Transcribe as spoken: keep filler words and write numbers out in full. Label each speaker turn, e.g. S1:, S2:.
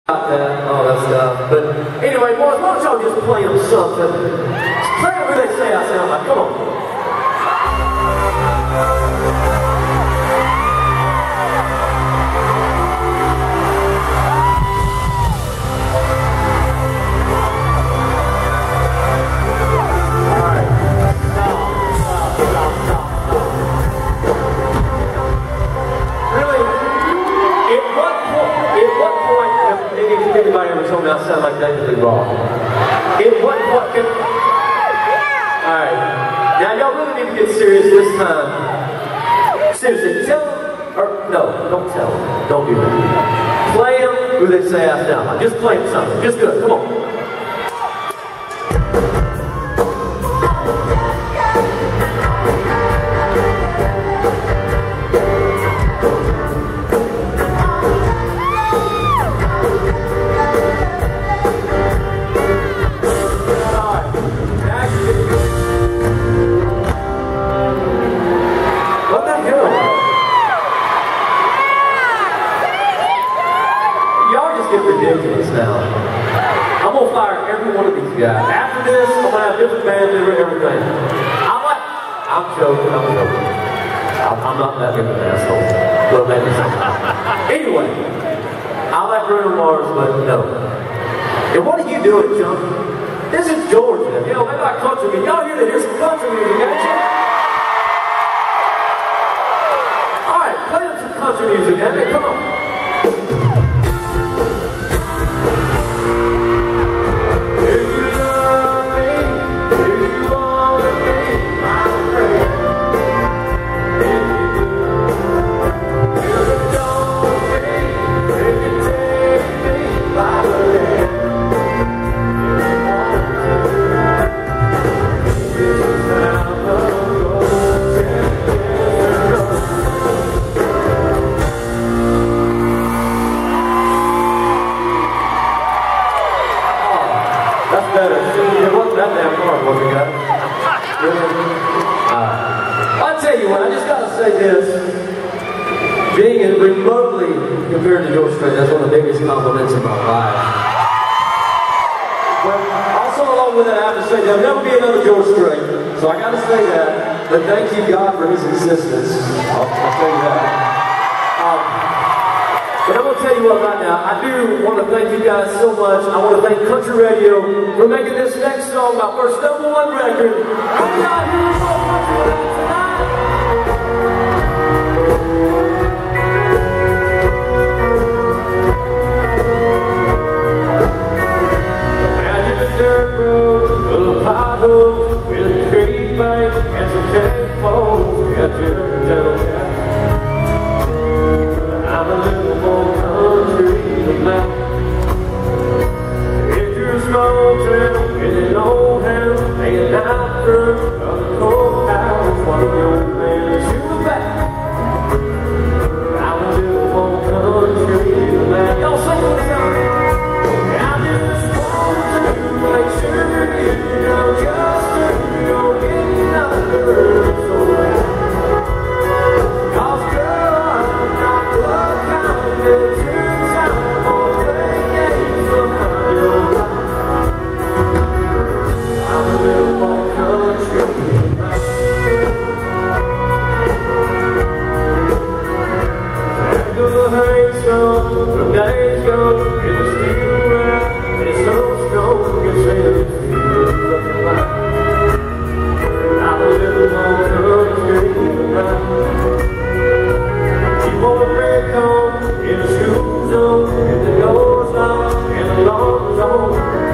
S1: About that, all that stuff. But anyway, boys, why don't y'all just play them something? Just play them where they say I sound like. Come on. Alright. Stop, stop, stop, stop, stop. Really? At what point, at what point if anybody ever told me I sound like David Lee Roth? At what point can... Alright. Now y'all really need to get serious this time. Seriously, tell them, or no, don't tell them. Don't do that. Play them who they say I sound like. Just play them something. Just good. Come on. Ridiculous now. I'm gonna fire every one of these guys. After this, I'm gonna have different bands do everything. I'm like, I'm joking, I'm joking. I'm, I'm not that big of an asshole. Well, maybe anyway, I like Bruno Mars, but no. And what are you doing, John? This is Georgia. You know, they like country music. Y'all here to hear some country music, ain't you? Alright, play them some country music, ain't it? Come on. Better. It wasn't that damn hard, was it, guys? Really? Uh, I'll tell you what, I just gotta say this. Being remotely compared to George Strait, that's one of the biggest compliments of my life. But also along with that, I have to say there'll never be another George Strait. So I gotta say that. But thank you, God, for his existence. I'll, I'll tell you that. Um, But I'm going to tell you what right now, I do want to thank you guys so much. I want to thank Country Radio for making this next song my first number one record. Hope y'all hear us all country tonight. Down in the dirt road, full of potholes, with a tree bank and some telephones. We got to down. I'm a little more country than that. If you're a small town in an old house, hanging out through a cold house, one of your men to the back. I'm a little more country than that. Y'all sing this song. I just want to make sure you know just who you're getting under. So cause girl, I'm not the kind that turns out all playing games behind your back. I'm a little more country than that. And the hailstorm from days ago is still around. It's so strong, it's in feels looking like. I'm a little more country than that. You want a break home in a school zone, and the door's locked, and the alarm's on.